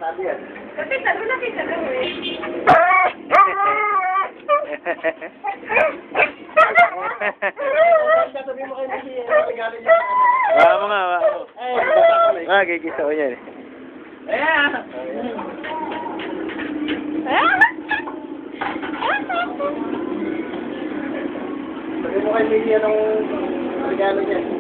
sabi yan. Kasi sabi nakita ko eh. Sabi mo kayo kasi regalo niya. Wala mo nga, wala mo. Ay, bata ko lang. Kikisa ko yan eh. Ayan! Sabi mo kayo Miggy, anong regalo niya?